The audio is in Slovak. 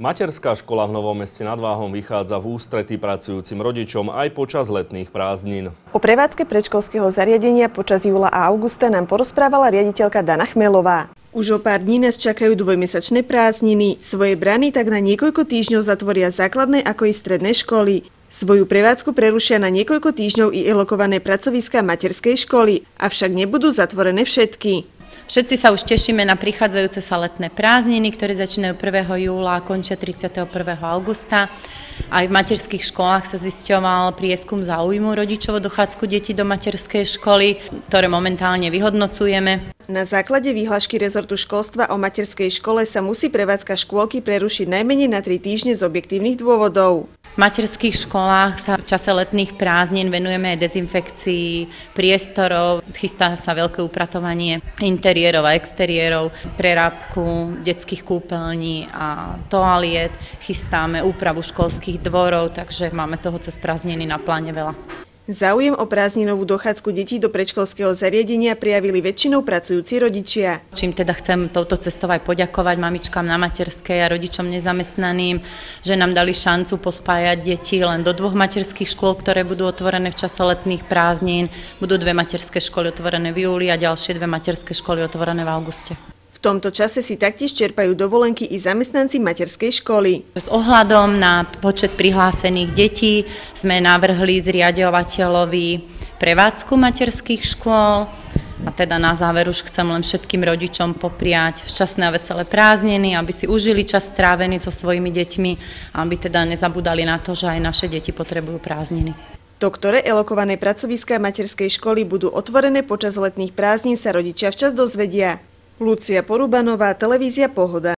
Materská škola v Novom Meste nad Váhom vychádza v ústrety pracujúcim rodičom aj počas letných prázdnin. O prevádzke predškolského zariadenia počas júla a augusta nám porozprávala riaditeľka Dana Chmelová. Už o pár dní nás čakajú dvojmesačné prázdniny. Svoje brany tak na niekoľko týždňov zatvoria základné ako i stredné školy. Svoju prevádzku prerušia na niekoľko týždňov i elokované pracoviská materskej školy, avšak nebudú zatvorené všetky. Všetci sa už tešíme na prichádzajúce sa letné prázdniny, ktoré začínajú 1. júla a končia 31. augusta. Aj v materských školách sa zisťoval prieskum záujmu rodičov o dochádzku detí do materskej školy, ktoré momentálne vyhodnocujeme. Na základe výhlášky rezortu školstva o materskej škole sa musí prevádzka škôlky prerušiť najmenej na 3 týždne z objektívnych dôvodov. V materských školách sa v čase letných prázdnin venujeme aj dezinfekcii priestorov, chystá sa veľké upratovanie interiérov a exteriérov, prerábku detských kúpeľní a toaliet, chystáme úpravu školských dvorov, takže máme toho cez prázdniny na pláne veľa. Záujem o prázdninovú dochádzku detí do predškolského zariadenia prijavili väčšinou pracujúci rodičia. Čím teda chcem touto cestou aj poďakovať mamičkám na materskej a rodičom nezamestnaným, že nám dali šancu pospájať deti len do 2 materských škôl, ktoré budú otvorené v čase letných prázdnin. Budú 2 materské školy otvorené v júli a ďalšie 2 materské školy otvorené v auguste. V tomto čase si taktiež čerpajú dovolenky i zamestnanci materskej školy. S ohľadom na počet prihlásených detí sme navrhli zriaďovateľovi prevádzku materských škôl. A teda na záver už chcem len všetkým rodičom popriať šťastné a veselé prázdniny, aby si užili čas strávený so svojimi deťmi, aby teda nezabudali na to, že aj naše deti potrebujú prázdniny. To, ktoré elokované pracoviská materskej školy budú otvorené počas letných prázdnin, sa rodičia včas dozvedia. Lucia Porubanová, televízia Pohoda.